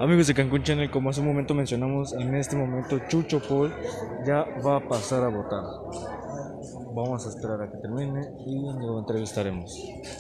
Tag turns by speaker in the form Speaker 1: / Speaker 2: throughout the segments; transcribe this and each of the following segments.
Speaker 1: Amigos de Cancún Channel, como hace un momento mencionamos, en este momento Chucho Paul ya va a pasar a votar. Vamos a esperar a que termine y lo entrevistaremos.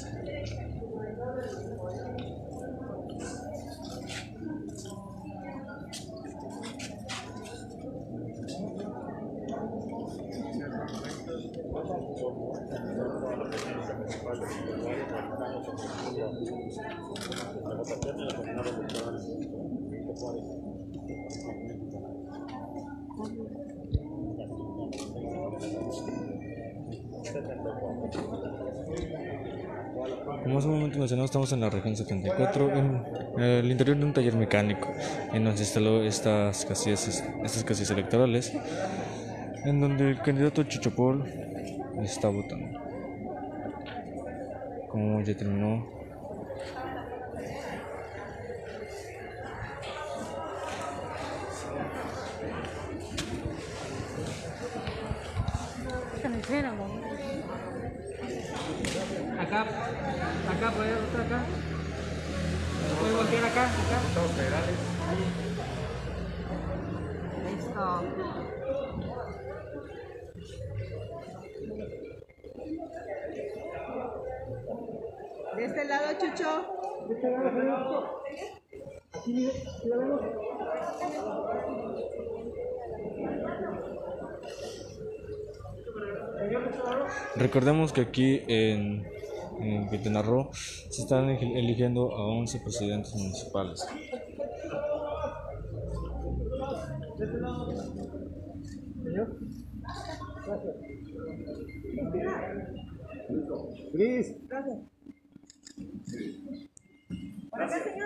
Speaker 1: Como hace un momento mencionamos, estamos en la región 74, en el interior de un taller mecánico, en donde se instaló estas casillas electorales, en donde el candidato Chucho Paul está votando. Como ya terminó,
Speaker 2: acá, puede otro acá. Puede voltear acá. Todos federales. Listo.
Speaker 3: De este lado, Chucho. De este lado, aquí la vemos.
Speaker 1: recordemos que aquí en Quintana Roo se están eligiendo a 11 presidentes municipales.
Speaker 3: Señor. Gracias. Gris. Gracias. ¿Por acá, señor?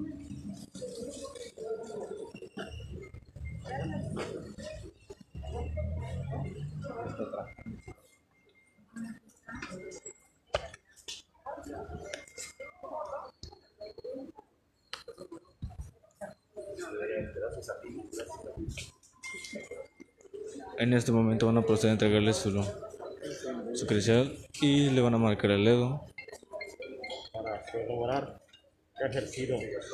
Speaker 1: En este momento van a proceder a entregarle su credencial y le van a marcar el dedo
Speaker 4: para corroborar que ha ejercido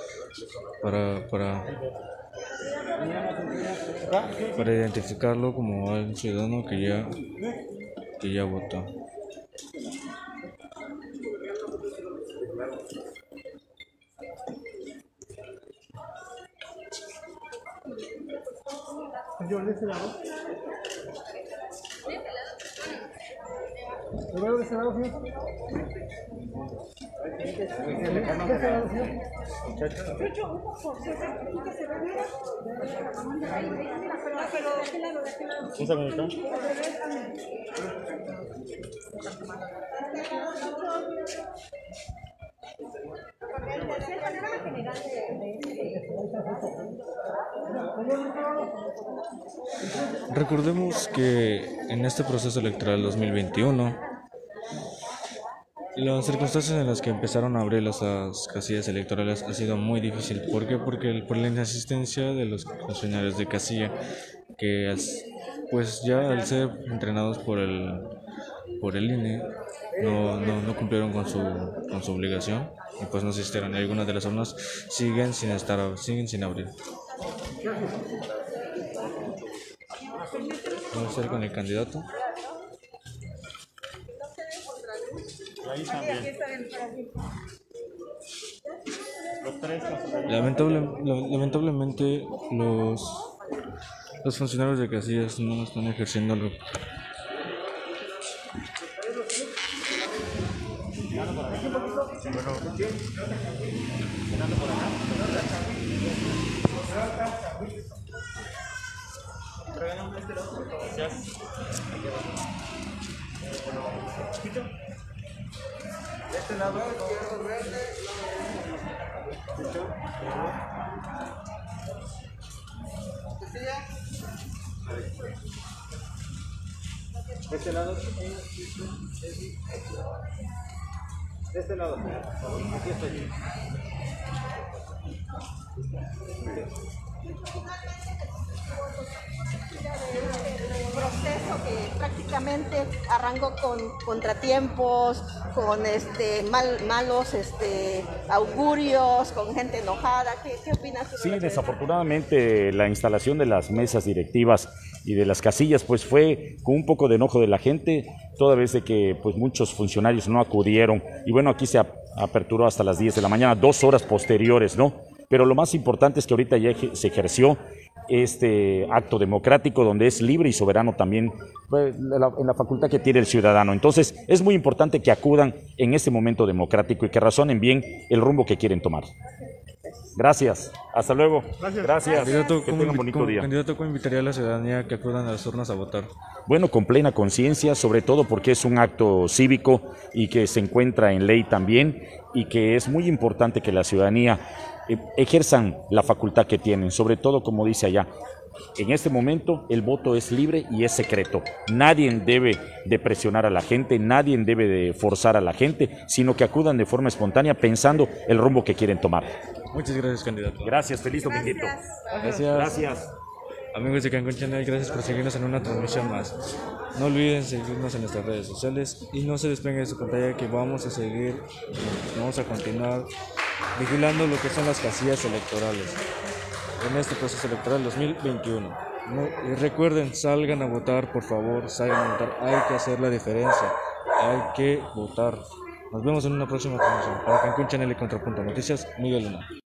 Speaker 1: para identificarlo como un ciudadano que ya votó.
Speaker 3: Señor, de ese lado. ¿Lo de ese lado, señor? ¿De ese lado, señor? Chucho, un poco, que se ve bien. Pero de aquel lado, de aquel lado.
Speaker 4: un segundito.
Speaker 1: Recordemos que en este proceso electoral 2021, las circunstancias en las que empezaron a abrir las casillas electorales ha sido muy difícil. ¿Por qué? Porque por la inasistencia de los funcionarios de casilla, que pues ya al ser entrenados por el INE no cumplieron con su obligación y pues no asistieron. Y algunas de las urnas siguen sin abrir. Vamos a ir con el candidato.
Speaker 4: Ahí también. Los tres
Speaker 1: Lamentablemente los funcionarios de casillas no están ejerciendo
Speaker 3: De este lado, izquierdo, verde. De este lado, de este lado, aquí estoy. Proceso que prácticamente arrancó con contratiempos, con malos augurios, con gente enojada. ¿Qué opinas tú?
Speaker 5: Sí, desafortunadamente la instalación de las mesas directivas y de las casillas pues fue con un poco de enojo de la gente, toda vez de que pues muchos funcionarios no acudieron y bueno, aquí se aperturó hasta las 10 de la mañana, 2 horas posteriores, ¿no? Pero lo más importante es que ahorita ya se ejerció este acto democrático donde es libre y soberano también en la facultad que tiene el ciudadano. Entonces es muy importante que acudan en este momento democrático y que razonen bien el rumbo que quieren tomar. Gracias, hasta luego. Gracias.
Speaker 1: Candidato,
Speaker 5: Que tengan un bonito día.
Speaker 1: Candidato, ¿cómo invitaría a la ciudadanía a que acudan a las urnas a votar?
Speaker 5: Bueno, con plena conciencia, sobre todo porque es un acto cívico y que se encuentra en ley también y que es muy importante que la ciudadanía ejerzan la facultad que tienen, sobre todo como dice allá. En este momento el voto es libre y es secreto. Nadie debe de presionar a la gente, nadie debe de forzar a la gente, sino que acudan de forma espontánea pensando el rumbo que quieren tomar.
Speaker 1: Muchas gracias, candidato.
Speaker 5: Gracias, feliz dominguito.
Speaker 1: Gracias.
Speaker 5: Gracias.
Speaker 1: Amigos de Cancún Channel, gracias por seguirnos en una transmisión más. No olviden seguirnos en nuestras redes sociales y no se despeguen de su pantalla que vamos a seguir, vamos a continuar vigilando lo que son las casillas electorales en este proceso electoral 2021. Y recuerden, salgan a votar, por favor, salgan a votar, hay que hacer la diferencia, hay que votar. Nos vemos en una próxima transmisión. Para Cancún Channel y Contrapunto Noticias, Miguel Luna.